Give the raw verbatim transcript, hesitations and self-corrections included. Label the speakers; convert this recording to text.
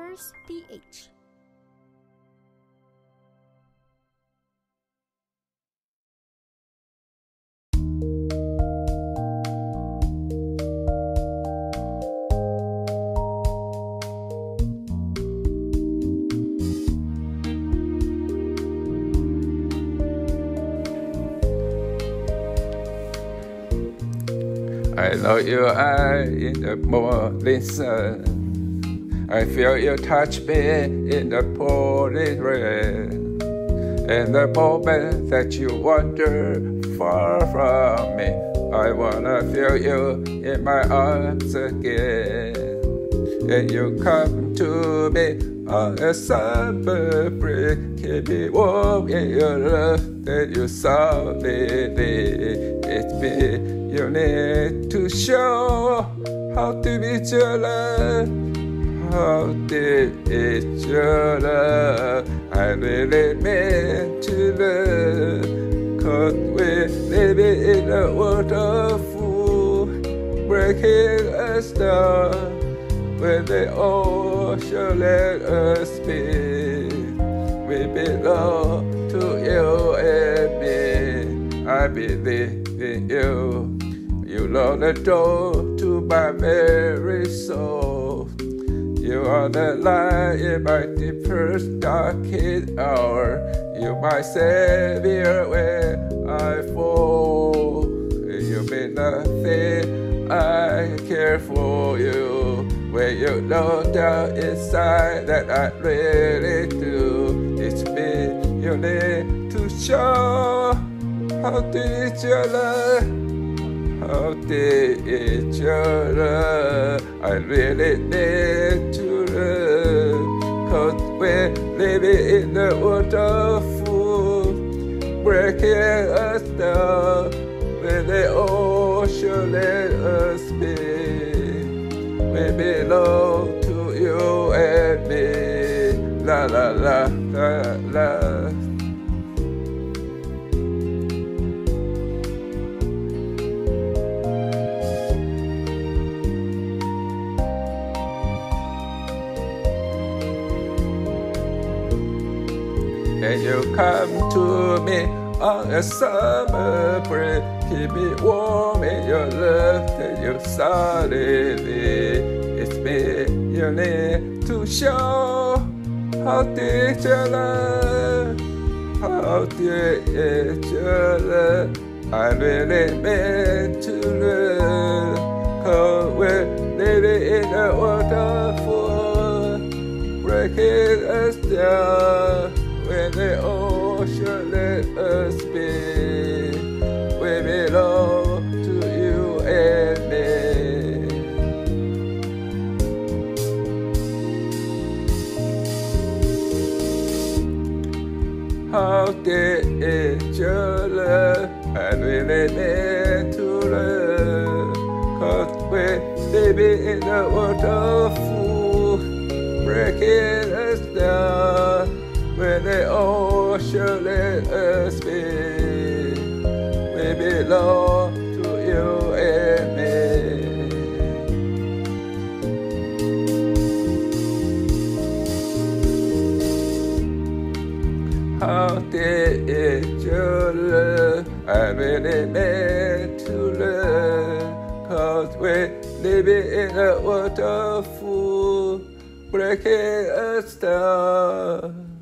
Speaker 1: Stars T H.
Speaker 2: I know your eye in the morning sun. I feel you touch me in the pouring rain. And the moment that you wander far from me, I wanna feel you in my arms again. And you come to me on a summer break, keep me warm in your love that you saw me there. It's me you need to show how deep is your love, how deep is your love. I really meant to love, 'cause we're living in a world of fools, breaking us down when they all shall let us be. We belong to you and me. I believe in you. You lock the door to my very soul. You are the light in my deepest, darkest hour. You my savior when I fall. You mean nothing, I care for you. When you know down inside that I really do. It's me you need to show how deep is your love, how deep is your love. I really need to love, 'cause we're living in the world of fools, breaking us down when they all should let us be. We belong to you and me. La la la la la. And you come to me on a summer break, keep me warm in your love that you solidly. It's me you need to show how deep your love, how deep is your love. I really meant to love, 'cause we're living in a world of fools, breaking us down when they all should let us be. We belong to you and me. How deep is your love? I really need to love, 'cause we're living in a world of fools, breaking us down when they all should let us be. We belong to you and me. How deep is your love? I really meant to love, 'cause we're living in a world of fools, breaking us down.